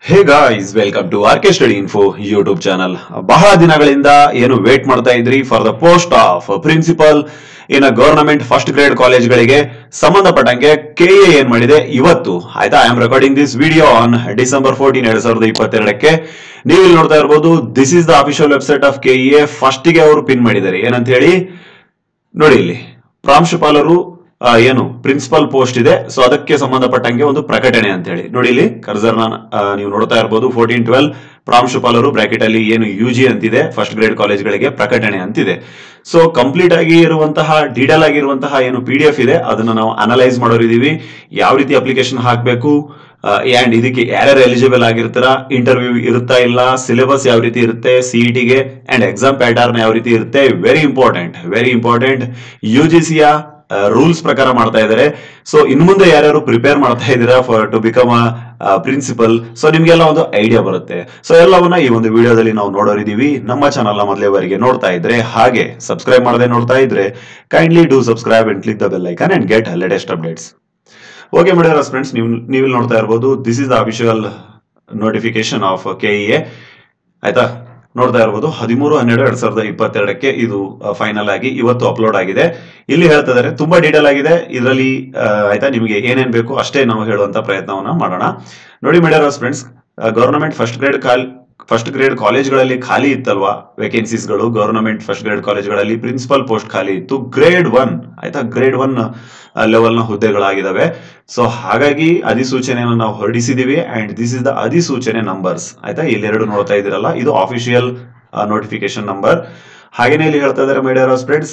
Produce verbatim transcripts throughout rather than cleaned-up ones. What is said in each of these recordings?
Hey guys, welcome to R K study info YouTube channel. ಬಹಳ ದಿನಗಳಿಂದ ಏನು wait ಮಾಡ್ತಾ ಇದ್ರಿ for the post of principal in government first grade ಕಾಲೇಜ್ಗಳಿಗೆ ಸಂಬಂಧಪಟ್ಟಂಗೆ ಕೆ ಎ ಏನ್ ಮಾಡಿದೆ ಇವತ್ತು. ಆಯ್ತಾ, I am recording this video on December fourteen ಎರಡ್ ಸಾವಿರದ ಇಪ್ಪತ್ತೆರಡಕ್ಕೆ. ನೀವು ಇಲ್ಲಿ ನೋಡ್ತಾ ಇರಬಹುದು, this is the official website of K A. First ಗೆ ಅವರು ಪಿನ್ ಮಾಡಿದ್ದಾರೆ ಏನಂತ ಹೇಳಿ ನೋಡಿ. ಇಲ್ಲಿ ಪ್ರಾಂಶುಪಾಲರು ಏನು ಪ್ರಿನ್ಸಿಪಲ್ ಪೋಸ್ಟ್ ಇದೆ, ಸೊ ಅದಕ್ಕೆ ಸಂಬಂಧಪಟ್ಟಂಗೆ ಒಂದು ಪ್ರಕಟಣೆ ಅಂತ ಹೇಳಿ ನೋಡಿ. ಇಲ್ಲಿ ಕರ್ಸರ್ನ ನೀವು ನೋಡ್ತಾ ಇರಬಹುದು. ಫೋರ್ಟೀನ್ ಟ್ವೆಲ್ ಪ್ರಾಂಶುಪಾಲರು ಬ್ರಾಕೆಟ್ ಅಲ್ಲಿ ಏನು ಯು ಜಿ ಅಂತಿದೆ ಫಸ್ಟ್ ಗ್ರೇಡ್ ಕಾಲೇಜ್ಗಳಿಗೆ ಪ್ರಕಟಣೆ ಅಂತಿದೆ. ಸೊ ಕಂಪ್ಲೀಟ್ ಆಗಿ ಇರುವಂತಹ ಡೀಟೇಲ್ ಆಗಿರುವಂತಹ ಏನು ಪಿ ಡಿ ಎಫ್ ಇದೆ ಅದನ್ನ ನಾವು ಅನಲೈಸ್ ಮಾಡೋರಿದೀವಿ. ಯಾವ ರೀತಿ ಅಪ್ಲಿಕೇಶನ್ ಹಾಕಬೇಕು ಅಂಡ್ ಇದಕ್ಕೆ ಯಾರ್ಯಾರು ಎಲಿಜಿಬಲ್ ಆಗಿರ್ತಾರ, ಇಂಟರ್ವ್ಯೂ ಇರುತ್ತಾ ಇಲ್ಲ, ಸಿಲೆಬಸ್ ಯಾವ ರೀತಿ ಇರುತ್ತೆ, ಸಿಇಟಿಗೆ ಅಂಡ್ ಎಕ್ಸಾಮ್ ಪ್ಯಾಟರ್ನ್ ಯಾವ ರೀತಿ ಇರುತ್ತೆ. Very important very important U G ಸಿಯ ರೂಲ್ಸ್ ಪ್ರಕಾರ ಮಾಡ್ತಾ ಇದ್ದಾರೆ. ಸೊ ಇನ್ ಮುಂದೆ ಯಾರ್ಯಾರು ಪ್ರಿಪೇರ್ ಮಾಡ್ತಾ ಇದ್ದೀರಾ for to become a principal, so ನಿಮ್ಗೆಲ್ಲ ಒಂದು ಐಡಿಯಾ ಬರುತ್ತೆ. ಸೊ ಎಲ್ಲವನ್ನ ಈ ಒಂದು ವಿಡಿಯೋದಲ್ಲಿ ನಾವು ನೋಡೋರಿದೀವಿ. ನಮ್ಮ ಚಾನಲ್ ನ ಮೊದಲೇವರೆಗೆ ನೋಡ್ತಾ ಇದ್ರೆ ಹಾಗೆ ಸಬ್ಸ್ಕ್ರೈಬ್ ಮಾಡದೆ ನೋಡ್ತಾ ಇದ್ರೆ kindly do subscribe and click the bell icon and get latest updates. Okay madam friends, ನೀವು ನೀವು ನೋಡ್ತಾ ಇರಬಹುದು, this is the official notification of K E A. ಆಯ್ತಾ, ನೋಡ್ತಾ ಇರಬಹುದು ಹದಿಮೂರು ಹನ್ನೆರಡು ಎರಡ್ ಸಾವಿರದ ಇಪ್ಪತ್ತೆರಡಕ್ಕೆ ಇದು ಫೈನಲ್ ಆಗಿ ಇವತ್ತು ಅಪ್ಲೋಡ್ ಆಗಿದೆ. ಇಲ್ಲಿ ಹೇಳ್ತಾ ಇದಾರೆ, ತುಂಬಾ ಡೀಟೇಲ್ ಆಗಿದೆ ಇದರಲ್ಲಿ. ಆಯ್ತಾ, ನಿಮಗೆ ಏನೇನ್ ಬೇಕು ಅಷ್ಟೇ ನಾವು ಹೇಳುವಂತ ಪ್ರಯತ್ನವನ್ನ ಮಾಡೋಣ. ನೋಡಿ madam friends, government first grade call first grade ಕಾಲೇಜ್ಗಳಲ್ಲಿ ಖಾಲಿ ಇತ್ತಲ್ವಾ ವೇಕೆನ್ಸೀಸ್ಗಳು. ಗವರ್ನಮೆಂಟ್ ಫಸ್ಟ್ ಗ್ರೇಡ್ ಕಾಲೇಜ್ಗಳಲ್ಲಿ ಪ್ರಿನ್ಸಿಪಲ್ ಪೋಸ್ಟ್ ಖಾಲಿ ಇತ್ತು. ಗ್ರೇಡ್ ಒನ್ ಆಯ್ತಾ, ಗ್ರೇಡ್ ಒನ್ ಲೆವೆಲ್ ನ ಹುದ್ದೆಗಳಾಗಿದ್ದಾವೆ. ಸೊ ಹಾಗಾಗಿ ಅಧಿಸೂಚನೆಯನ್ನು ನಾವು ಹೊರಡಿಸಿದೀವಿ ಅಂಡ್ ದಿಸ್ ಇಸ್ ದ ಅಧಿಸೂಚನೆ ನಂಬರ್ಸ್. ಆಯ್ತಾ, ಇಲ್ಲೆರಡು ನೋಡ್ತಾ ಇದ್ದೀರಲ್ಲ, ಇದು ಆಫಿಷಿಯಲ್ ನೋಟಿಫಿಕೇಶನ್ ನಂಬರ್. ಹಾಗೇನೆ ಇಲ್ಲಿ ಹೇಳ್ತಾ ಇದ್ದಾರೆ my dear friends,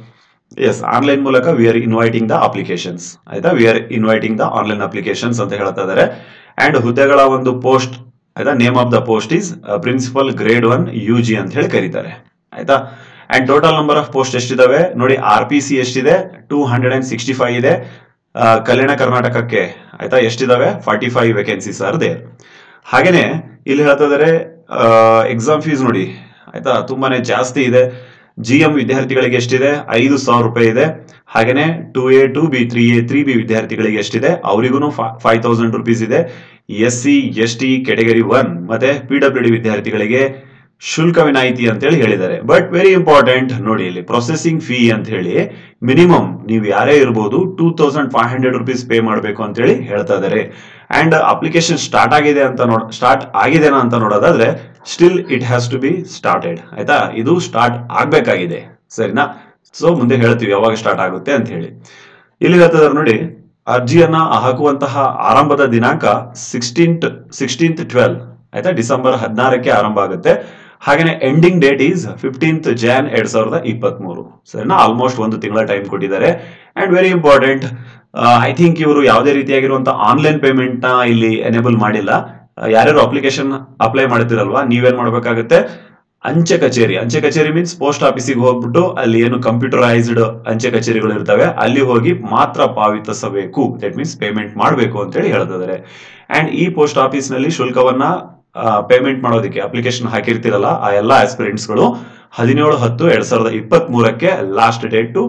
yes online ಮೂಲಕ we are inviting the applications. ಆಯ್ತಾ, we are inviting the online applications ಅಂತ ಹೇಳ್ತಾ ಇದ್ದಾರೆ. ಅಂಡ್ ಹುದ್ದೆಗಳ ಒಂದು ಪೋಸ್ಟ್ ಆಯ್ತಾ, name of the post is principal grade one U G ಅಂತ ಹೇಳಿ ಕರೀತಾರೆ. ಆಯ್ತಾ, and total number of post ಎಷ್ಟಿದಾವೆ ನೋಡಿ. ಆರ್ ಪಿ ಸಿ ಎಷ್ಟಿದೆ, two hundred and sixty five ಇದೆ. ಕಲ್ಯಾಣ ಕರ್ನಾಟಕಕ್ಕೆ ಆಯ್ತಾ ಎಷ್ಟಿದಾವೆ, forty five vacancies are there. ಹಾಗೇನೆ ಇಲ್ಲಿ ಹೇಳ್ತಾ ಇದಾರೆ ಎಕ್ಸಾಮ್ ಫೀಸ್ ನೋಡಿ. ಆಯ್ತಾ, ತುಂಬಾನೇ ಜಾಸ್ತಿ ಇದೆ. ಜಿ ಎಂ ವಿದ್ಯಾರ್ಥಿಗಳಿಗೆ ಎಷ್ಟಿದೆ, ಐದು ಸಾವಿರ ರೂಪಾಯಿ ಇದೆ. ಹಾಗೇನೆ two A two B three A three B ವಿದ್ಯಾರ್ಥಿಗಳಿಗೆ ಎಷ್ಟಿದೆ, ಅವರಿಗೂ ಫೈವ್ ತೌಸಂಡ್ ರುಪೀಸ್ ಇದೆ. S C S T category one ಮತ್ತೆ ಪಿ ಡಬ್ಲ್ಯೂ ಡಿ ವಿದ್ಯಾರ್ಥಿಗಳಿಗೆ ಶುಲ್ಕ ವಿನಾಯಿತಿ ಅಂತ ಹೇಳಿ ಹೇಳಿದ್ದಾರೆ. ಬಟ್ ವೆರಿ ಇಂಪಾರ್ಟೆಂಟ್ ನೋಡಿ, ಇಲ್ಲಿ ಪ್ರೊಸೆಸಿಂಗ್ ಫೀ ಅಂತ ಹೇಳಿ ಮಿನಿಮಮ್ ನೀವು ಯಾರೇ ಇರಬಹುದು two thousand five hundred rupees pay ಮಾಡಬೇಕು ಅಂತ ಹೇಳಿ ಹೇಳ್ತಾ ಇದ್ದಾರೆ. ಅಂಡ್ ಅಪ್ಲಿಕೇಶನ್ ಸ್ಟಾರ್ಟ್ ಆಗಿದೆ ಅಂತ ನೋಡ್ ಸ್ಟಾರ್ಟ್ ಆಗಿದೆನಾ ಅಂತ ನೋಡೋದಾದ್ರೆ still it has to be started. ಆಯ್ತಾ, ಇದು ಸ್ಟಾರ್ಟ್ ಆಗ್ಬೇಕಾಗಿದೆ. ಸರಿನಾ? ಸೊ ಮುಂದೆ ಹೇಳ್ತೀವಿ ಯಾವಾಗ ಸ್ಟಾರ್ಟ್ ಆಗುತ್ತೆ ಅಂತ ಹೇಳಿ. ಇಲ್ಲಿ ಹೇಳ್ತಾ ಇದ್ದಾರೆ ನೋಡಿ, ಅರ್ಜಿಯನ್ನ ಹಾಕುವಂತಹ ಆರಂಭದ ದಿನಾಂಕ ಸಿಕ್ಸ್ಟೀನ್ತ್ ಸಿಕ್ಸ್ಟೀನ್ತ್ ಟ್ವೆಲ್ವ್ ಆಯ್ತಾ, ಡಿಸೆಂಬರ್ ಹದಿನಾರಕ್ಕೆ ಆರಂಭ ಆಗುತ್ತೆ. ಹಾಗೇನೆ ending date is fifteenth Jan ಎರಡ್ ಸಾವಿರದ ಇಪ್ಪತ್ತ್ ಮೂರು. ಸರಿನಾ? ಆಲ್ಮೋಸ್ಟ್ ಒಂದು ತಿಂಗಳ ಟೈಮ್ ಕೊಟ್ಟಿದ್ದಾರೆ. And very important, I think ಇವರು ಯಾವುದೇ ರೀತಿಯಾಗಿರುವಂತಹ ಆನ್ಲೈನ್ ಪೇಮೆಂಟ್ ನ ಇಲ್ಲಿ ಎನೇಬಲ್ ಮಾಡಿಲ್ಲ. ಯಾರ್ಯಾರು ಅಪ್ಲಿಕೇಶನ್ ಅಪ್ಲೈ ಮಾಡ್ತಿರಲ್ವಾ, ನೀವೇನ್ ಮಾಡ್ಬೇಕಾಗುತ್ತೆ, ಅಂಚೆ ಕಚೇರಿ ಅಂಚೆ ಕಚೇರಿ ಮೀನ್ಸ್ ಪೋಸ್ಟ್ ಆಫೀಸಿಗೆ ಹೋಗ್ಬಿಟ್ಟು ಅಲ್ಲಿ ಏನು ಕಂಪ್ಯೂಟರೈಸ್ಡ್ ಅಂಚೆ ಕಚೇರಿಗಳು ಇರ್ತವೆ ಅಲ್ಲಿ ಹೋಗಿ ಮಾತ್ರ ಪಾವತಿಸಬೇಕು. ದಟ್ ಮೀನ್ಸ್ ಪೇಮೆಂಟ್ ಮಾಡಬೇಕು ಅಂತ ಹೇಳಿ ಹೇಳ್ತಿದ್ದಾರೆ. ಅಂಡ್ ಈ ಪೋಸ್ಟ್ ಆಫೀಸ್ ನಲ್ಲಿ ಶುಲ್ಕವನ್ನ ಪೇಮೆಂಟ್ ಮಾಡೋದಕ್ಕೆ ಅಪ್ಲಿಕೇಶನ್ ಹಾಕಿರ್ತಿರಲ್ಲ ಆ ಎಲ್ಲಾ ಆಸ್ಪಿರೆಂಟ್ಸ್ ಗಳು ಹದಿನೇಳು ಹತ್ತು ಎರಡ್ ಸಾವಿರದ ಇಪ್ಪತ್ತ್ ಮೂರಕ್ಕೆ last date to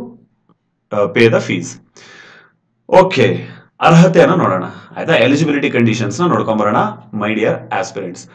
pay the fees. Okay, ಅರ್ಹತೆಯನ್ನ ನೋಡೋಣ. ಆಯ್ತಾ, ಎಲಿಜಿಬಿಲಿಟಿ ಕಂಡೀಷನ್ಸ್ ನ ನೋಡ್ಕೊಂಡ್ ಬರೋಣ ಮೈ ಡಿಯರ್ ಆಸ್ಪಿರೆಂಟ್ಸ್.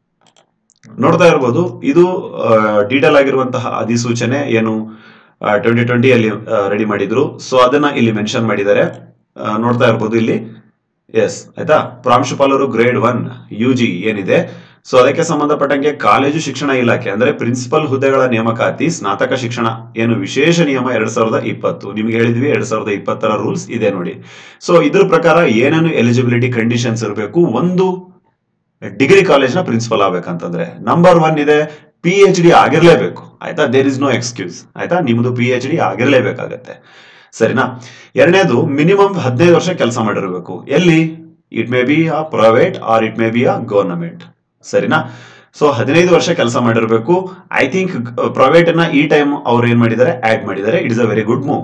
ನೋಡ್ತಾ ಇರಬಹುದು, ಇದು ಡೀಟೇಲ್ ಆಗಿರುವಂತಹ ಅಧಿಸೂಚನೆ ಏನು ಟ್ವೆಂಟಿ ಟ್ವೆಂಟಿ ಅಲ್ಲಿ ರೆಡಿ ಮಾಡಿದ್ರು. ಸೊ ಅದನ್ನ ಇಲ್ಲಿ ಮೆನ್ಷನ್ ಮಾಡಿದ್ದಾರೆ. ನೋಡ್ತಾ ಇರಬಹುದು ಇಲ್ಲಿ. ಎಸ್ ಆಯ್ತಾ, ಪ್ರಾಂಶುಪಾಲರು ಗ್ರೇಡ್ ಒನ್ ಯು ಜಿ ಏನಿದೆ, ಸೊ ಅದಕ್ಕೆ ಸಂಬಂಧಪಟ್ಟಂಗೆ ಕಾಲೇಜು ಶಿಕ್ಷಣ ಇಲಾಖೆ ಅಂದ್ರೆ ಪ್ರಿನ್ಸಿಪಲ್ ಹುದ್ದೆಗಳ ನೇಮಕಾತಿ ಸ್ನಾತಕ ಶಿಕ್ಷಣ ಏನು ವಿಶೇಷ ನಿಯಮ ಎರಡ್ ಸಾವಿರದ ಇಪ್ಪತ್ತು ನಿಮ್ಗೆ ಹೇಳಿದ್ವಿ. ಎರಡ್ ಸಾವಿರದ ಇಪ್ಪತ್ತರ ರೂಲ್ಸ್ ಇದೆ ನೋಡಿ. ಸೊ ಇದ್ರ ಪ್ರಕಾರ ಏನೇನು ಎಲಿಜಿಬಿಲಿಟಿ ಕಂಡೀಷನ್ಸ್ ಇರಬೇಕು. ಒಂದು, ಡಿಗ್ರಿ ಕಾಲೇಜ್ ನ ಪ್ರಿನ್ಸಿಪಲ್ ಆಗ್ಬೇಕಂತಂದ್ರೆ ನಂಬರ್ ಒನ್ ಇದೆ ಪಿ ಎಚ್ ಡಿ ಆಗಿರ್ಲೇಬೇಕು. ಆಯ್ತಾ, ದೇರ್ ಇಸ್ ನೋ ಎಕ್ಸ್ಕ್ಯೂಸ್. ಆಯ್ತಾ, ನಿಮ್ದು ಪಿ ಎಚ್ ಡಿ ಆಗಿರ್ಲೇಬೇಕಾಗತ್ತೆ. ಸರಿನಾ? ಎರಡನೇದು, ಮಿನಿಮಮ್ ಹದಿನೈದು ವರ್ಷ ಕೆಲಸ ಮಾಡಿರಬೇಕು. ಎಲ್ಲಿ? It may be a private or it may be a government. ಸರಿನಾ? ಸೊ ಹದಿನೈದು ವರ್ಷ ಕೆಲಸ ಮಾಡಿರಬೇಕು. ಐ ಥಿಂಕ್ ಪ್ರೈವೇಟ್ ನ ಈ ಟೈಮ್ ಅವ್ರು ಏನ್ ಮಾಡಿದ್ದಾರೆ, ಆಡ್ ಮಾಡಿದ್ದಾರೆ. It is a very good move.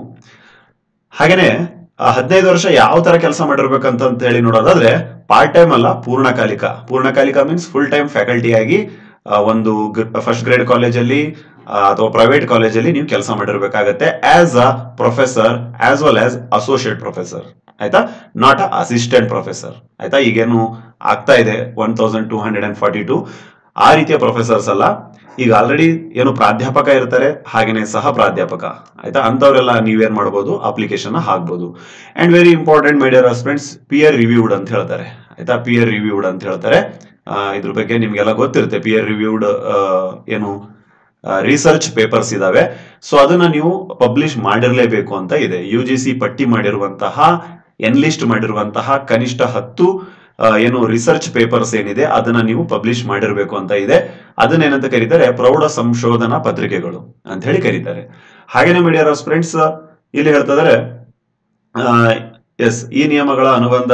ಹಾಗೇನೆ ಹದಿನೈದು ವರ್ಷ ಯಾವ ತರ ಕೆಲಸ ಮಾಡಿರ್ಬೇಕಂತ ಹೇಳಿ ನೋಡೋದಾದ್ರೆ ಪಾರ್ಟ್ ಟೈಮ್ ಅಲ್ಲ, ಪೂರ್ಣಕಾಲಿಕ. ಪೂರ್ಣಕಾಲಿಕ ಮೀನ್ಸ್ ಫುಲ್ ಟೈಮ್ ಫ್ಯಾಕಲ್ಟಿ ಆಗಿ ಒಂದು ಫಸ್ಟ್ ಗ್ರೇಡ್ ಕಾಲೇಜಲ್ಲಿ ಅಥವಾ ಪ್ರೈವೇಟ್ ಕಾಲೇಜಲ್ಲಿ ನೀವು ಕೆಲಸ ಮಾಡಿರ್ಬೇಕಾಗತ್ತೆ as a professor as well as associate professor, ಆಯ್ತಾ, ನಾಟ್ ಅ ಅಸಿಸ್ಟೆಂಟ್ ಪ್ರೊಫೆಸರ್, ಆಯ್ತಾ. ಈಗೇನು ಆಗ್ತಾ ಇದೆ one thousand two hundred and forty two ಆ ರೀತಿಯ ಪ್ರೊಫೆಸರ್ಸ್ ಅಲ್ಲ, ಈಗ ಆಲ್ರೆಡಿ ಏನು ಪ್ರಾಧ್ಯಾಪಕ ಇರ್ತಾರೆ ಹಾಗೇನೆ ಸಹ ಪ್ರಾಧ್ಯಾಪಕ, ಆಯ್ತಾ. ಅಂತವರೆಲ್ಲ ನೀವೇನ್ ಮಾಡಬಹುದು, ಅಪ್ಲಿಕೇಶನ್ ಹಾಕ್ಬಹುದು. And very important my dear students, peer reviewed ಅಂತ ಹೇಳ್ತಾರೆ, ಆಯ್ತಾ. ಪಿಯರ್ ರಿವ್ಯೂಡ್ ಅಂತ ಹೇಳ್ತಾರೆ. ಇದ್ರ ಬಗ್ಗೆ ನಿಮ್ಗೆಲ್ಲ ಗೊತ್ತಿರುತ್ತೆ. ಪಿಯರ್ ರಿವ್ಯೂಡ್ ಏನು ರಿಸರ್ಚ್ ಪೇಪರ್ಸ್ ಇದಾವೆ, ಸೊ ಅದನ್ನ ನೀವು ಪಬ್ಲಿಷ್ ಮಾಡಿರ್ಲೇಬೇಕು ಅಂತ ಇದೆ. ಯು ಜಿ ಸಿ ಪಟ್ಟಿ ಮಾಡಿರುವಂತಹ ಎನ್ಲಿಸ್ಟ್ ಮಾಡಿರುವಂತಹ ಕನಿಷ್ಠ ಹತ್ತು ಏನು ರಿಸರ್ಚ್ ಪೇಪರ್ಸ್ ಏನಿದೆ ಅದನ್ನ ನೀವು ಪಬ್ಲಿಷ್ ಮಾಡಿರ್ಬೇಕು ಅಂತ ಇದೆ. ಅದನ್ನ ಏನಂತ ಕರೀತಾರೆ, ಪ್ರೌಢ ಸಂಶೋಧನಾ ಪತ್ರಿಕೆಗಳು ಅಂತ ಹೇಳಿ ಕರೀತಾರೆ. ಹಾಗೇನೆ ಮೈ ಡಿಯರ್ ಫ್ರೆಂಡ್ಸ್, ಇಲ್ಲಿ ಹೇಳ್ತಿದ್ದಾರೆ ಎಸ್ ಈ ನಿಯಮಗಳ ಅನುಬಂಧ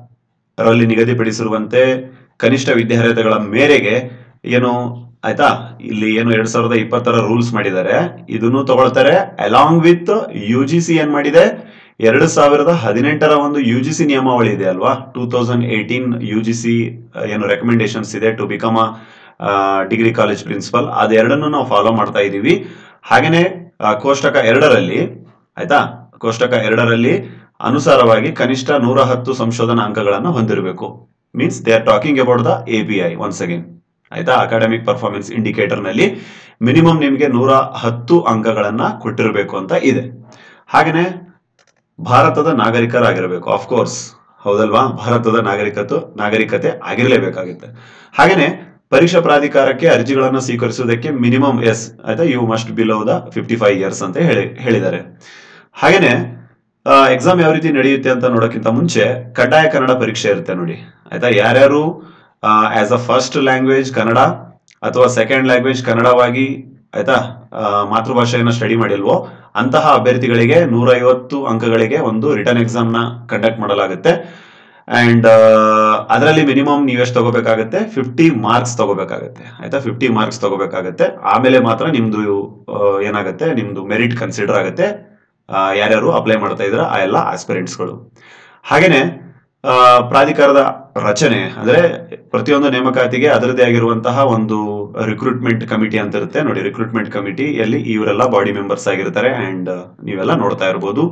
ರಲ್ಲಿ ನಿಗದಿಪಡಿಸಿರುವಂತೆ ಕನಿಷ್ಠ ವಿದ್ಯಾರ್ಹತೆಗಳ ಮೇರೆಗೆ ಏನು ಆಯ್ತಾ, ಇಲ್ಲಿ ಏನು ಎರಡ್ ಸಾವಿರದ ಇಪ್ಪತ್ತರ ರೂಲ್ಸ್ ಮಾಡಿದ್ದಾರೆ, ಇದನ್ನು ತಗೊಳ್ತಾರೆ along with U G C ಏನ್ ಮಾಡಿದೆ, ಎರಡು ಸಾವಿರದ ಹದಿನೆಂಟರ ಒಂದು ಯು ಜಿ ಸಿ ನಿಯಮಾವಳಿ ಇದೆ ಅಲ್ವಾ, two thousand eighteen U G C ಏನು ರೆಕಮೆಂಡೇಶನ್ಸ್ ಇದೆ to become a degree college principal, ಅದೆರಡನ್ನು ನಾವು ಫಾಲೋ ಮಾಡ್ತಾ ಇದೀವಿ. ಹಾಗೇನೆ ಕೋಷ್ಟಕ ಎರಡರಲ್ಲಿ ಆಯ್ತಾ, ಕೋಷ್ಟಕ ಎರಡರಲ್ಲಿ ಅನುಸಾರವಾಗಿ ಕನಿಷ್ಠ ನೂರ ಹತ್ತು ಸಂಶೋಧನಾ ಅಂಕಗಳನ್ನು ಹೊಂದಿರಬೇಕು. Means they are talking about the A P I once again, ಆಯ್ತಾ. ಅಕಾಡೆಮಿಕ್ ಪರ್ಫಾರ್ಮೆನ್ಸ್ ಇಂಡಿಕೇಟರ್ ನಲ್ಲಿ ಮಿನಿಮಮ್ ನಿಮಗೆ ನೂರ ಹತ್ತು ಅಂಕಗಳನ್ನ ಕೊಟ್ಟಿರಬೇಕು ಅಂತ ಇದೆ. ಹಾಗೇನೆ ಭಾರತದ ನಾಗರಿಕರಾಗಿರಬೇಕು, ಆಫ್ ಕೋರ್ಸ್, ಹೌದಲ್ವಾ, ಭಾರತದ ನಾಗರಿಕತೆ ನಾಗರಿಕತೆ ಆಗಿರಲೇಬೇಕಾಗುತ್ತೆ. ಹಾಗೇನೆ ಪರೀಕ್ಷಾ ಪ್ರಾಧಿಕಾರಕ್ಕೆ ಅರ್ಜಿಗಳನ್ನು ಸ್ವೀಕರಿಸುವುದಕ್ಕೆ ಮಿನಿಮಮ್ ಎಸ್ ಆಯ್ತಾ, you must below the fifty five years ಅಂತ ಹೇಳಿ ಹೇಳಿದ್ದಾರೆ. ಹಾಗೇನೆ ಎಕ್ಸಾಮ್ ಯಾವ ರೀತಿ ನಡೆಯುತ್ತೆ ಅಂತ ನೋಡೋಕ್ಕಿಂತ ಮುಂಚೆ ಕಡ್ಡಾಯ ಕನ್ನಡ ಪರೀಕ್ಷೆ ಇರುತ್ತೆ ನೋಡಿ, ಆಯ್ತಾ. ಯಾರ್ಯಾರು as a first language Kannada ಅಥವಾ ಸೆಕೆಂಡ್ ಲ್ಯಾಂಗ್ವೇಜ್ ಕನ್ನಡವಾಗಿ ಆಯ್ತಾ ಮಾತೃಭಾಷೆಯನ್ನ ಸ್ಟಡಿ ಮಾಡಿಲ್ವೋ ಅಂತಹ ಅಭ್ಯರ್ಥಿಗಳಿಗೆ ನೂರ ಐವತ್ತು ಅಂಕಗಳಿಗೆ ಒಂದು ರಿಟರ್ನ್ ಎಕ್ಸಾಮ್ ನ ಕಂಡಕ್ಟ್ ಮಾಡಲಾಗುತ್ತೆ. ಅಂಡ್ ಅದರಲ್ಲಿ ಮಿನಿಮಮ್ ನೀವೆಷ್ಟು ತಗೋಬೇಕಾಗುತ್ತೆ, ಫಿಫ್ಟಿ ಮಾರ್ಕ್ಸ್ ತಗೋಬೇಕಾಗುತ್ತೆ, ಆಯ್ತಾ. ಫಿಫ್ಟಿ ಮಾರ್ಕ್ಸ್ ತಗೋಬೇಕಾಗುತ್ತೆ, ಆಮೇಲೆ ಮಾತ್ರ ನಿಮ್ದು ಏನಾಗುತ್ತೆ, ನಿಮ್ದು ಮೆರಿಟ್ ಕನ್ಸಿಡರ್ ಆಗುತ್ತೆ. ಯಾರ್ಯಾರು ಅಪ್ಲೈ ಮಾಡ್ತಾ ಇದ್ರ ಆ ಎಲ್ಲ ಆಸ್ಪಿರೆಂಟ್ಸ್ಗಳು. ಹಾಗೇನೆ ಪ್ರಾಧಿಕಾರದ ರಚನೆ ಅಂದ್ರೆ ಪ್ರತಿಯೊಂದು ನೇಮಕಾತಿಗೆ ಅದರದೇ ಆಗಿರುವಂತಹ ಒಂದು ರಿಕ್ರೂಟ್ಮೆಂಟ್ ಕಮಿಟಿ ಅಂತ ಇರುತ್ತೆ ನೋಡಿ. ರಿಕ್ರೂಟ್ಮೆಂಟ್ ಕಮಿಟಿಯಲ್ಲಿ ಇವರೆಲ್ಲ ಬಾಡಿ ಮೆಂಬರ್ಸ್ ಆಗಿರ್ತಾರೆ ಅಂಡ್ ನೀವೆಲ್ಲ ನೋಡ್ತಾ ಇರಬಹುದು.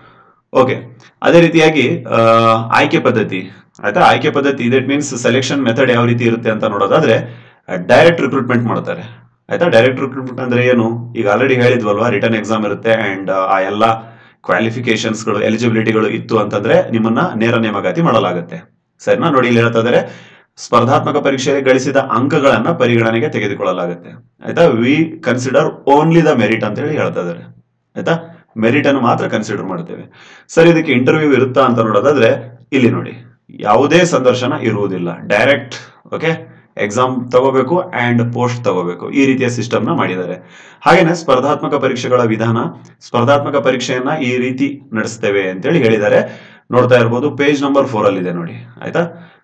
ಓಕೆ, ಅದೇ ರೀತಿಯಾಗಿ ಆಯ್ಕೆ ಪದ್ಧತಿ ಆಯ್ತಾ. ಆಯ್ಕೆ ಪದ್ಧತಿ ದಟ್ ಮೀನ್ಸ್ ಸೆಲೆಕ್ಷನ್ ಮೆಥಡ್ ಯಾವ ರೀತಿ ಇರುತ್ತೆ ಅಂತ ನೋಡೋದಾದ್ರೆ ಡೈರೆಕ್ಟ್ ರಿಕ್ರೂಟ್ಮೆಂಟ್ ಮಾಡ್ತಾರೆ, ಆಯ್ತಾ. ಡೈರೆಕ್ಟ್ ರಿಕ್ರೂಟ್ಮೆಂಟ್ ಅಂದ್ರೆ ಏನು, ಈಗ ಆಲ್ರೆಡಿ ಹೇಳಿದ್ವಲ್ವಾ, ರಿಟರ್ನ್ ಎಕ್ಸಾಮ್ ಇರುತ್ತೆ ಅಂಡ್ ಆ ಎಲ್ಲ ಕ್ವಾಲಿಫಿಕೇಶನ್ಸ್ಗಳು ಎಲಿಜಿಬಿಲಿಟಿಗಳು ಇತ್ತು ಅಂತಂದ್ರೆ ನಿಮ್ಮನ್ನ ನೇರ ನೇಮಕಾತಿ ಮಾಡಲಾಗುತ್ತೆ, ಸರಿನಾ. ನೋಡಿ ಇಲ್ಲಿ ಹೇಳ್ತಾ ಇದ್ದಾರೆ, ಸ್ಪರ್ಧಾತ್ಮಕ ಪರೀಕ್ಷೆಯಲ್ಲಿ ಗಳಿಸಿದ ಅಂಕಗಳನ್ನ ಪರಿಗಣನೆಗೆ ತೆಗೆದುಕೊಳ್ಳಲಾಗುತ್ತೆ, ಆಯ್ತಾ. We consider only the merit ಅಂತ ಹೇಳಿ ಹೇಳ್ತಾ ಇದ್ದಾರೆ, ಆಯ್ತಾ. ಮೆರಿಟ್ ಅನ್ನು ಮಾತ್ರ ಕನ್ಸಿಡರ್ ಮಾಡ್ತೇವೆ. ಸರಿ, ಇದಕ್ಕೆ ಇಂಟರ್ವ್ಯೂ ಇರುತ್ತಾ ಅಂತ ನೋಡೋದಾದ್ರೆ ಇಲ್ಲಿ ನೋಡಿ, ಯಾವುದೇ ಸಂದರ್ಶನ ಇರುವುದಿಲ್ಲ, ಡೈರೆಕ್ಟ್ ಓಕೆ ಎಕ್ಸಾಮ್ ತಗೋಬೇಕು ಅಂಡ್ ಪೋಸ್ಟ್ ತಗೋಬೇಕು, ಈ ರೀತಿಯ ಸಿಸ್ಟಮ್ ನ ಮಾಡಿದ್ದಾರೆ. ಹಾಗೇನೆ ಸ್ಪರ್ಧಾತ್ಮಕ ಪರೀಕ್ಷೆಗಳ ವಿಧಾನ, ಸ್ಪರ್ಧಾತ್ಮಕ ಪರೀಕ್ಷೆಯನ್ನ ಈ ರೀತಿ ನಡೆಸ್ತೇವೆ ಅಂತೇಳಿ ಹೇಳಿದ್ದಾರೆ. ನೋಡ್ತಾ ಇರ್ಬೋದು, ಪೇಜ್ ನಂಬರ್ ಫೋರ್ ಅಲ್ಲಿ ಇದೆ ನೋಡಿ, ಆಯ್ತಾ.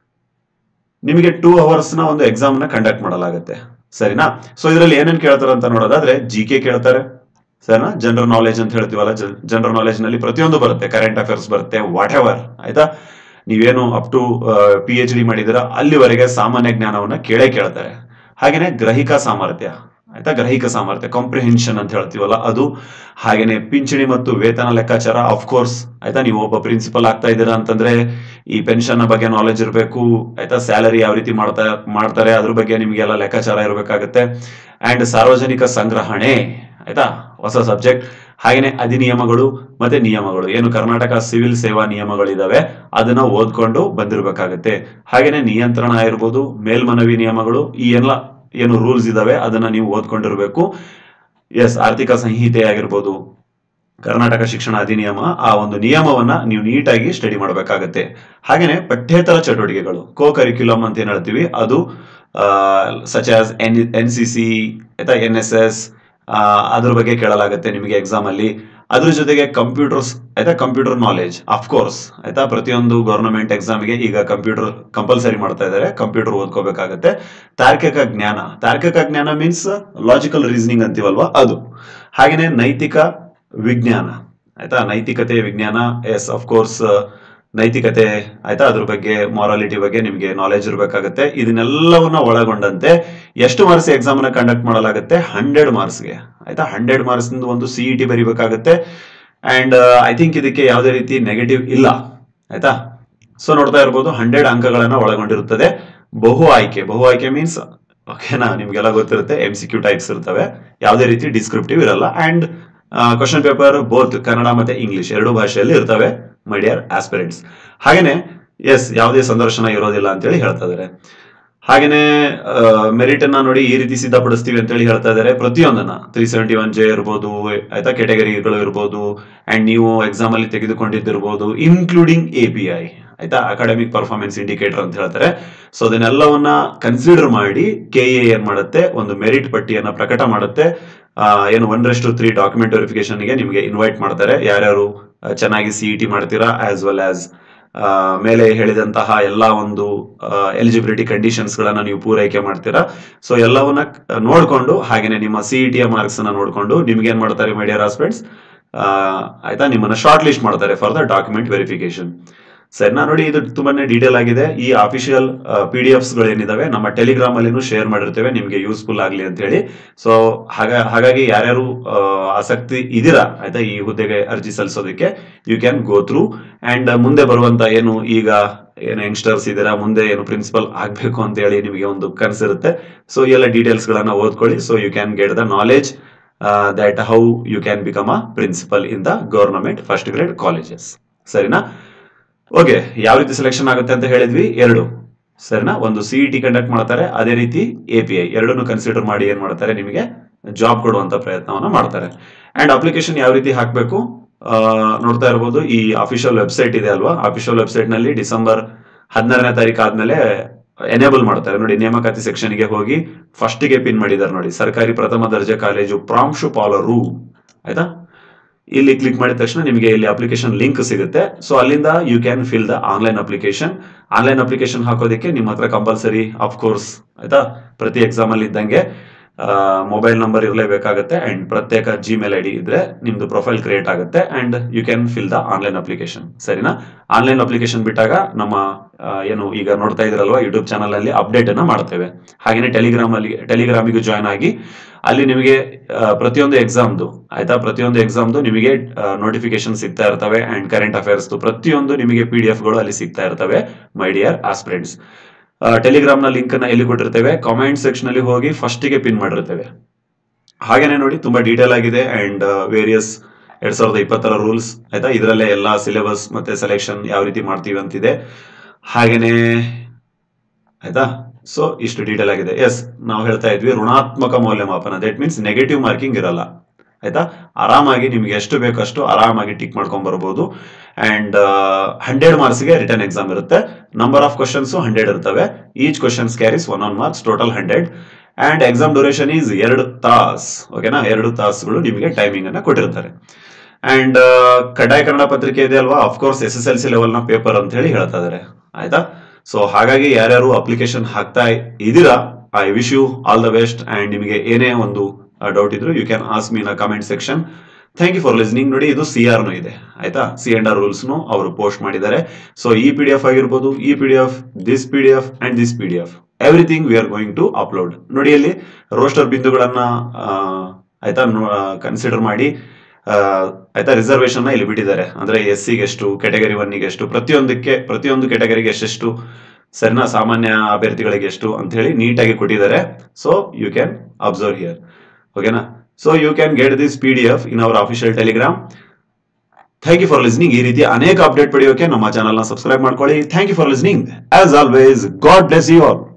ನಿಮಗೆ ಟೂ ಅವರ್ಸ್ ನ ಒಂದು ಎಕ್ಸಾಮ್ ನ ಕಂಡಕ್ಟ್ ಮಾಡಲಾಗುತ್ತೆ, ಸರಿನಾ. ಸೊ ಇದರಲ್ಲಿ ಏನೇನ್ ಕೇಳ್ತಾರೆ ಅಂತ ನೋಡೋದಾದ್ರೆ ಜಿ ಕೆ ಕೇಳ್ತಾರೆ, ಸರಿನಾ. ಜನರಲ್ ನಾಲೆಜ್ ಅಂತ ಹೇಳ್ತೀವಲ್ಲ, ಜನರಲ್ ನಾಲೆಜ್ ನಲ್ಲಿ ಪ್ರತಿಯೊಂದು ಬರುತ್ತೆ, ಕರೆಂಟ್ ಅಫೇರ್ಸ್ ಬರುತ್ತೆ, ವಾಟ್ ಎವರ್, ಆಯ್ತಾ. ನೀವೇನು up to P H D ಮಾಡಿದಿರ ಅಲ್ಲಿವರೆಗೆ ಸಾಮಾನ್ಯ ಜ್ಞಾನವನ್ನ ಕೇಳೇ ಕೇಳ್ತಾರೆ. ಹಾಗೇನೆ ಗ್ರಹಿಕಾ ಸಾಮರ್ಥ್ಯ, ಆಯ್ತಾ. ಗ್ರಹಿಕ ಸಾಮರ್ಥ್ಯ ಕಾಂಪ್ರಿಹೆನ್ಷನ್ ಅಂತ ಹೇಳ್ತೀವಲ್ಲ ಅದು. ಹಾಗೇನೆ ಪಿಂಚಣಿ ಮತ್ತು ವೇತನ ಲೆಕ್ಕಾಚಾರ, ಆಫ್ ಕೋರ್ಸ್, ಆಯ್ತಾ. ನೀವು ಒಬ್ಬ ಪ್ರಿನ್ಸಿಪಲ್ ಆಗ್ತಾ ಇದ್ದೀರಾ ಅಂತಂದ್ರೆ ಈ ಪೆನ್ಷನ್ ಬಗ್ಗೆ ನಾಲೆಜ್ ಇರಬೇಕು, ಆಯ್ತಾ. ಸ್ಯಾಲರಿ ಯಾವ ರೀತಿ ಮಾಡ್ತಾ ಮಾಡ್ತಾರೆ ಅದ್ರ ಬಗ್ಗೆ ನಿಮ್ಗೆಲ್ಲ ಲೆಕ್ಕಾಚಾರ ಇರಬೇಕಾಗುತ್ತೆ. ಅಂಡ್ ಸಾರ್ವಜನಿಕ ಸಂಗ್ರಹಣೆ, ಆಯ್ತಾ, ಹೊಸ ಸಬ್ಜೆಕ್ಟ್. ಹಾಗೇನೆ ಅಧಿನಿಯಮಗಳು ಮತ್ತೆ ನಿಯಮಗಳು, ಏನು ಕರ್ನಾಟಕ ಸಿವಿಲ್ ಸೇವಾ ನಿಯಮಗಳಿದಾವೆ ಅದನ್ನ ಓದ್ಕೊಂಡು ಬಂದಿರಬೇಕಾಗತ್ತೆ. ಹಾಗೇನೆ ನಿಯಂತ್ರಣ ಇರ್ಬೋದು, ಮೇಲ್ಮನವಿ ನಿಯಮಗಳು, ಈ ಎಲ್ಲ ಏನು ರೂಲ್ಸ್ ಇದಾವೆ ಅದನ್ನ ನೀವು ಓದ್ಕೊಂಡಿರ್ಬೇಕು. ಎಸ್, ಆರ್ಥಿಕ ಸಂಹಿತೆ ಆಗಿರ್ಬೋದು, ಕರ್ನಾಟಕ ಶಿಕ್ಷಣ ಅಧಿನಿಯಮ, ಆ ಒಂದು ನಿಯಮವನ್ನ ನೀವು ನೀಟಾಗಿ ಸ್ಟಡಿ ಮಾಡಬೇಕಾಗತ್ತೆ. ಹಾಗೇನೆ ಪಠ್ಯೇತರ ಚಟುವಟಿಕೆಗಳು, ಕೋ ಕರಿಕ್ಯುಲಮ್ ಅಂತ ಏನ್ ಹೇಳ್ತೀವಿ ಅದು, such as N N C C ಆಯ್ತಾ, ಎನ್ ಎಸ್ ಎಸ್, ಅದ್ರ ಬಗ್ಗೆ ಕೇಳಲಾಗುತ್ತೆ ನಿಮಗೆ ಎಕ್ಸಾಮ್ ಅಲ್ಲಿ. ಅದ್ರ ಜೊತೆಗೆ ಕಂಪ್ಯೂಟರ್ಸ್ ಆಯ್ತಾ, ಕಂಪ್ಯೂಟರ್ ನಾಲೆಜ್ ಆಫ್ ಕೋರ್ಸ್, ಆಯ್ತಾ. ಪ್ರತಿಯೊಂದು ಗವರ್ನಮೆಂಟ್ ಎಕ್ಸಾಮ್ಗೆ ಈಗ ಕಂಪ್ಯೂಟರ್ ಕಂಪಲ್ಸರಿ ಮಾಡ್ತಾ ಇದ್ದಾರೆ, ಕಂಪ್ಯೂಟರ್ ಓದ್ಕೋಬೇಕಾಗತ್ತೆ. ತಾರ್ಕಿಕ ಜ್ಞಾನ, ತಾರ್ಕಿಕ ಜ್ಞಾನ ಮೀನ್ಸ್ ಲಾಜಿಕಲ್ ರೀಸನಿಂಗ್ ಅಂತೀವಲ್ವಾ ಅದು. ಹಾಗೇನೆ ನೈತಿಕ ವಿಜ್ಞಾನ, ಆಯ್ತಾ, ನೈತಿಕತೆ ವಿಜ್ಞಾನ, ಎಸ್ ಆಫ್ ಕೋರ್ಸ್ ನೈತಿಕತೆ ಆಯ್ತಾ, ಅದ್ರ ಬಗ್ಗೆ ಮಾರಾಲಿಟಿ ಬಗ್ಗೆ ನಿಮಗೆ ನಾಲೆಜ್ ಇರಬೇಕಾಗುತ್ತೆ. ಇದನ್ನೆಲ್ಲವನ್ನ ಒಳಗೊಂಡಂತೆ ಎಷ್ಟು ಮಾರ್ಕ್ಸ್ ಎಕ್ಸಾಮ್ ಅನ್ನ ಕಂಡಕ್ಟ್ ಮಾಡಲಾಗುತ್ತೆ? ಹಂಡ್ರೆಡ್ ಮಾರ್ಕ್ಸ್ಗೆ ಆಯ್ತಾ. ಹಂಡ್ರೆಡ್ ಮಾರ್ಕ್ಸ್ ಒಂದು ಸಿಇಟಿ ಬರೀಬೇಕಾಗುತ್ತೆ. ಅಂಡ್ ಐ ಥಿಂಕ್ ಇದಕ್ಕೆ ಯಾವುದೇ ರೀತಿ ನೆಗೆಟಿವ್ ಇಲ್ಲ ಆಯ್ತಾ. ಸೊ ನೋಡ್ತಾ ಇರ್ಬೋದು, ಹಂಡ್ರೆಡ್ ಅಂಕಗಳನ್ನ ಒಳಗೊಂಡಿರುತ್ತದೆ. ಬಹು ಆಯ್ಕೆ, ಬಹು ಆಯ್ಕೆ ಮೀನ್ಸ್ ಓಕೆನಾ, ನಿಮ್ಗೆಲ್ಲ ಗೊತ್ತಿರುತ್ತೆ, ಎಂ ಸಿ ಕ್ಯೂ ಟೈಪ್ಸ್ ಇರ್ತವೆ, ಯಾವುದೇ ರೀತಿ ಡಿಸ್ಕ್ರಿಪ್ಟಿವ್ ಇರಲ್ಲ. And question paper both Kannada ಮತ್ತೆ ಇಂಗ್ಲಿಷ್ ಎರಡು ಭಾಷೆಯಲ್ಲಿ ಇರ್ತವೆ ಮೈ ಡಿಯರ್ ಆಸ್ಪಿರೆಂಟ್ಸ್. ಹಾಗೇನೆ ಎಸ್ ಯಾವುದೇ ಸಂದರ್ಶನ ಇರೋದಿಲ್ಲ ಅಂತೇಳಿ ಹೇಳ್ತಾ ಇದಾರೆ. ಹಾಗೇನೆ ಮೆರಿಟ್ ಅನ್ನ ನೋಡಿ ಈ ರೀತಿ ಸಿದ್ಧಪಡಿಸ್ತೀವಿ ಅಂತೇಳಿ ಹೇಳ್ತಾ ಇದಾರೆ. ಪ್ರತಿಯೊಂದನ್ನ ತ್ರೀ ಸೆವೆಂಟಿ ಒನ್ ಜೆ ಇರ್ಬೋದು ಆಯ್ತಾ, ಕೆಟಗರಿಗಳು ಇರ್ಬೋದು, ಅಂಡ್ ನೀವು ಎಕ್ಸಾಮ್ ಅಲ್ಲಿ ತೆಗೆದುಕೊಂಡಿದ್ದಿರ್ಬೋದು, ಇನ್ಕ್ಲೂಡಿಂಗ್ ಎ ಪಿ ಐ ಆಯ್ತಾ, ಅಕಾಡೆಮಿಕ್ ಪರ್ಫಾರ್ಮೆನ್ಸ್ ಇಂಡಿಕೇಟರ್ ಅಂತ ಹೇಳ್ತಾರೆ. ಸೊ ಅದನ್ನೆಲ್ಲವನ್ನ ಕನ್ಸಿಡರ್ ಮಾಡಿ ಕೆ ಎ ಏನ್ ಮಾಡುತ್ತೆ, ಒಂದು ಮೆರಿಟ್ ಪಟ್ಟಿಯನ್ನ ಪ್ರಕಟ ಮಾಡುತ್ತೆ. ಏನು ಒನ್ ರೆಸ್ಟ್ ತ್ರೀ ಡಾಕ್ಯುಮೆಂಟ್ ವೆರಿಫಿಕೇಶನ್ಗೆ ನಿಮಗೆ ಇನ್ವೈಟ್ ಮಾಡ್ತಾರೆ. ಯಾರ್ಯಾರು ಚೆನ್ನಾಗಿ ಸಿಇಟಿ ಮಾಡ್ತೀರಾ ಆಸ್ ವೆಲ್ ಆಸ್ ಮೇಲೆ ಹೇಳಿದಂತಹ ಎಲ್ಲ ಒಂದು ಎಲಿಜಿಬಿಲಿಟಿ ಕಂಡೀಷನ್ಸ್ ಗಳನ್ನ ನೀವು ಪೂರೈಕೆ ಮಾಡ್ತೀರಾ. ಸೊ ಎಲ್ಲವನ್ನ ನೋಡ್ಕೊಂಡು ಹಾಗೇನೆ ನಿಮ್ಮ ಸಿಇಟಿಯ ಮಾರ್ಕ್ಸ್ ಅನ್ನ ನೋಡ್ಕೊಂಡು ನಿಮ್ಗೆ ಏನ್ ಮಾಡ್ತಾರೆ ಮೈ ಡಿಯರ್ ಆಸ್ಪಿರೆಂಟ್ಸ್ ಆಯ್ತಾ, ನಿಮ್ಮನ್ನ ಶಾರ್ಟ್ ಲಿಸ್ಟ್ ಮಾಡ್ತಾರೆ ಫಾರ್ ದ ಡಾಕ್ಯುಮೆಂಟ್ ವೆರಿಫಿಕೇಶನ್. ಸರಿನಾ? ನೋಡಿ ಇದು ತುಂಬಾನೇ ಡೀಟೇಲ್ ಆಗಿದೆ. ಈ ಅಫಿಷಿಯಲ್ ಪಿ ಡಿ ಎಫ್ಸ್ ಗಳೇನಿದಾವೆ ನಮ್ಮ ಟೆಲಿಗ್ರಾಮ್ ಅಲ್ಲಿ ಶೇರ್ ಮಾಡಿರ್ತೇವೆ ನಿಮ್ಗೆ ಯೂಸ್ಫುಲ್ ಆಗ್ಲಿ ಅಂತ ಹೇಳಿ. ಸೊ ಹಾಗಾಗಿ ಯಾರ್ಯಾರು ಆಸಕ್ತಿ ಇದೀರಾ ಆಯ್ತಾ ಈ ಹುದ್ದೆಗೆ ಅರ್ಜಿ ಸಲ್ಲಿಸೋದಕ್ಕೆ, you can go through. And ಮುಂದೆ ಬರುವಂತ ಏನು ಈಗ ಏನು ಯಂಗ್ಸ್ಟರ್ಸ್ ಇದೀರಾ, ಮುಂದೆ ಏನು ಪ್ರಿನ್ಸಿಪಲ್ ಆಗ್ಬೇಕು ಅಂತ ಹೇಳಿ ನಿಮಗೆ ಒಂದು ಕನಸಿರುತ್ತೆ. ಸೊ ಎಲ್ಲ ಡೀಟೇಲ್ಸ್ ಗಳನ್ನ ಓದ್ಕೊಳ್ಳಿ. So you can get the knowledge that how you can become a principal in the government first grade colleges. ಸರಿನಾ? ಓಕೆ, ಯಾವ ರೀತಿ ಸೆಲೆಕ್ಷನ್ ಆಗುತ್ತೆ ಅಂತ ಹೇಳಿದ್ವಿ, ಎರಡು ಸರಿನಾ. ಒಂದು ಸಿಇಟಿ ಕಂಡಕ್ಟ್ ಮಾಡ್ತಾರೆ, ಅದೇ ರೀತಿ ಎ ಪಿ ಐ ಎರಡನ್ನು ಕನ್ಸಿಡರ್ ಮಾಡಿ ಏನ್ ಮಾಡ್ತಾರೆ, ನಿಮಗೆ ಜಾಬ್ ಕೊಡುವಂತ ಪ್ರಯತ್ನವನ್ನ ಮಾಡ್ತಾರೆ. ಅಂಡ್ ಅಪ್ಲಿಕೇಶನ್ ಯಾವ ರೀತಿ ಹಾಕಬೇಕು ನೋಡ್ತಾ ಇರಬಹುದು. ಈ ಅಫಿಷಿಯಲ್ ವೆಬ್ಸೈಟ್ ಇದೆ ಅಲ್ವಾ, ಅಫಿಷಿಯಲ್ ವೆಬ್ಸೈಟ್ ನಲ್ಲಿ ಡಿಸೆಂಬರ್ ಹದಿನಾರನೇ ತಾರೀಕು ಆದ್ಮೇಲೆ ಎನೇಬಲ್ ಮಾಡ್ತಾರೆ ನೋಡಿ. ನೇಮಕಾತಿ ಸೆಕ್ಷನ್ ಗೆ ಹೋಗಿ ಫಸ್ಟ್ ಗೆ ಪಿನ್ ಮಾಡಿದ್ದಾರೆ ನೋಡಿ, ಸರ್ಕಾರಿ ಪ್ರಥಮ ದರ್ಜೆ ಕಾಲೇಜು ಪ್ರಾಂಶುಪಾಲರು ಆಯ್ತಾ. ಇಲ್ಲಿ ಕ್ಲಿಕ್ ಮಾಡಿದ ತಕ್ಷಣ ನಿಮಗೆ ಇಲ್ಲಿ ಅಪ್ಲಿಕೇಶನ್ ಲಿಂಕ್ ಸಿಗುತ್ತೆ. ಸೊ ಅಲ್ಲಿಂದ you can fill the online application. Online application ಹಾಕೋದಕ್ಕೆ ನಿಮ್ಮ ಹತ್ರ ಕಂಪಲ್ಸರಿ ಆಫ್ ಕೋರ್ಸ್ ಆಯ್ತಾ, ಪ್ರತಿ ಎಕ್ಸಾಮ್ ಅಲ್ಲಿ ಇದ್ದಂಗೆ ಮೊಬೈಲ್ ನಂಬರ್ ಇರಲೇಬೇಕಾಗುತ್ತೆ. ಅಂಡ್ ಪ್ರತ್ಯೇಕ ಜಿಮೇಲ್ ಐ ಡಿ ಇದ್ರೆ ನಿಮ್ದು ಪ್ರೊಫೈಲ್ ಕ್ರಿಯೇಟ್ ಆಗುತ್ತೆ. And you can fill the online application. ಸರಿನಾ? ಆನ್ಲೈನ್ ಅಪ್ಲಿಕೇಶನ್ ಬಿಟ್ಟಾಗ ನಮ್ಮ ಏನು ಈಗ ನೋಡ್ತಾ ಇದ್ರಲ್ವಾ ಯೂಟ್ಯೂಬ್ ಚಾನಲ್ ಅಲ್ಲಿ ಅಪ್ಡೇಟ್ ಅನ್ನ ಮಾಡ್ತೇವೆ. ಹಾಗೇನೆ ಟೆಲಿಗ್ರಾಮ್ ಅಲ್ಲಿ ಟೆಲಿಗ್ರಾಮಿಗೂ ಜಾಯ್ನ್ ಆಗಿ ಅಲ್ಲಿ ನಿಮಗೆ ಪ್ರತಿಯೊಂದು ಎಕ್ಸಾಮ್ದು ಆಯ್ತಾ, ಪ್ರತಿಯೊಂದು ಎಕ್ಸಾಮ್ದು ನಿಮಗೆ ನೋಟಿಫಿಕೇಶನ್ ಸಿಗ್ತಾ ಇರ್ತವೆ. ಅಂಡ್ ಕರೆಂಟ್ ಅಫೇರ್ಸ್ ಪ್ರತಿಯೊಂದು ನಿಮಗೆ ಪಿ ಡಿ ಎಫ್ ಗಳು ಅಲ್ಲಿ ಸಿಗ್ತಾ ಇರ್ತವೆ ಮೈ ಡಿಯರ್ ಆಸ್ಪಿರೆಂಟ್ಸ್. ಟೆಲಿಗ್ರಾಮ್ ನ ಲಿಂಕ್ ಅನ್ನ ಎಲ್ಲಿ ಕೊಟ್ಟಿರ್ತೇವೆ, ಕಾಮೆಂಟ್ ಸೆಕ್ಷನ್ ಅಲ್ಲಿ ಹೋಗಿ ಫಸ್ಟ್ ಗೆ ಪಿನ್ ಮಾಡಿರ್ತೇವೆ. ಹಾಗೇನೆ ನೋಡಿ ತುಂಬಾ ಡೀಟೇಲ್ ಆಗಿದೆ. ಅಂಡ್ ವೇರಿಯಸ್ ಎರಡ್ ಸಾವಿರದ ಇಪ್ಪತ್ತರ ರೂಲ್ಸ್ ಆಯ್ತಾ, ಇದರಲ್ಲೇ ಎಲ್ಲಾ ಸಿಲೆಬಸ್ ಮತ್ತೆ ಸೆಲೆಕ್ಷನ್ ಯಾವ ರೀತಿ ಮಾಡ್ತೀವಿ ಅಂತಿದೆ. ಹಾಗೇನೆ ಆಯ್ತಾ. ಸೊ ಇಷ್ಟು ಡೀಟೇಲ್ ಆಗಿದೆ. ಎಸ್, ನಾವು ಹೇಳ್ತಾ ಇದ್ವಿ ಋಣಾತ್ಮಕ ಮೌಲ್ಯಮಾಪನ, ದಟ್ ಮೀನ್ಸ್ ನೆಗೆಟಿವ್ ಮಾರ್ಕಿಂಗ್ ಇರಲ್ಲ ಆಯ್ತಾ. ಆರಾಮಾಗಿ ನಿಮ್ಗೆ ಎಷ್ಟು ಬೇಕಷ್ಟು ಆರಾಮಾಗಿ ಟಿಕ್ ಮಾಡ್ಕೊಂಡ್ ಬರ್ಬೋದು. ಅಂಡ್ ಹಂಡ್ರೆಡ್ ಮಾರ್ಕ್ಸ್ ಗೆ ರಿಟರ್ನ್ ಎಕ್ಸಾಮ್ ಇರುತ್ತೆ. ನಂಬರ್ ಆಫ್ ಕ್ವಶನ್ಸ್ ಹಂಡ್ರೆಡ್ ಇರ್ತವೆ. Each questions carries one on marks, total hundred. And exam duration is ಎರಡು ತಾಸ್ ಓಕೆನಾ, ಎರಡು ತಾಸುಗಳು ನಿಮಗೆ ಟೈಮಿಂಗ್ ಅನ್ನ ಕೊಟ್ಟಿರ್ತಾರೆ. ಅಂಡ್ ಕಡ್ಡಾಯ ಕನ್ನಡ ಪತ್ರಿಕೆ ಇದೆ ಅಲ್ವಾ, of course S S L C level ನ ಪೇಪರ್ ಅಂತ ಹೇಳಿ ಹೇಳ್ತಾ ಇದಾರೆ ಆಯ್ತಾ. ಸೊ ಹಾಗಾಗಿ ಯಾರ್ಯಾರು ಅಪ್ಲಿಕೇಶನ್ ಹಾಕ್ತಾ ಇದ್ದೀರಾ, I wish you all the best. And ನಿಮಗೆ ಏನೇ ಒಂದು ಡೌಟ್ ಇದ್ರು you can ask me in comment section. Thank you for listening. ನೋಡಿ ಇದು ಸಿ ಆರ್ ನು ಇದೆ ಆಯ್ತಾ, ಸಿ ಅಂಡ್ ಆರ್ ರೂಲ್ಸ್ ನು ಅವರು ಪೋಸ್ಟ್ ಮಾಡಿದ್ದಾರೆ. ಸೊ ಈ ಪಿ ಡಿ ಎಫ್ ಆಗಿರ್ಬೋದು, ಈ P D F, this P D F and this P D F, everything we are going to upload. ನೋಡಿ ಅಲ್ಲಿ ರೋಸ್ಟರ್ ಬಿಂದುಗಳನ್ನ ಆಯ್ತಾ ಕನ್ಸಿಡರ್ ಮಾಡಿ ಆಯ್ತಾ ರಿಸರ್ವೇಶನ್ ಇಲ್ಲಿ ಬಿಟ್ಟಿದ್ದಾರೆ. ಅಂದ್ರೆ ಎಸ್ ಸಿಗೆ ಎಷ್ಟು, ಕೆಟಗರಿ ಒನ್ ಗೆ ಎಷ್ಟು, ಪ್ರತಿಯೊಂದಕ್ಕೆ ಪ್ರತಿಯೊಂದು ಕೆಟಗರಿಗೆ ಎಷ್ಟೆಷ್ಟು ಸರಿನಾ, ಸಾಮಾನ್ಯ ಅಭ್ಯರ್ಥಿಗಳಿಗೆ ಎಷ್ಟು ಅಂತ ಹೇಳಿ ನೀಟಾಗಿ ಕೊಟ್ಟಿದ್ದಾರೆ. So you can observe here ಓಕೆನಾ. So you can get this P D F in our official Telegram. Thank you for listening. ಈ ರೀತಿ ಅನೇಕ ಅಪ್ಡೇಟ್ ಪಡೆಯೋಕೆ ನಮ್ಮ ಚಾನಲ್ ನ ಸಬ್ಸ್ಕ್ರೈಬ್ ಮಾಡ್ಕೊಳ್ಳಿ. Thank you for listening. As always, God bless you all.